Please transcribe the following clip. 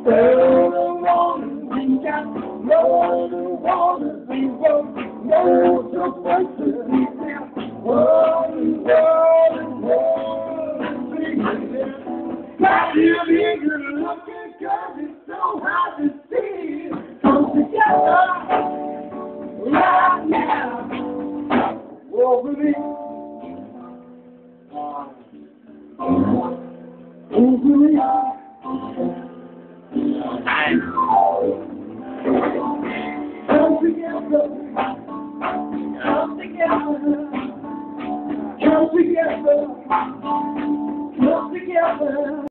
water, we got roll the water, we roll the water, we got roll, got you good looking, 'cause it's so hard to see. Come together right now. Whoa, baby. Oh, baby. Come together. Come together. Come together. Come together.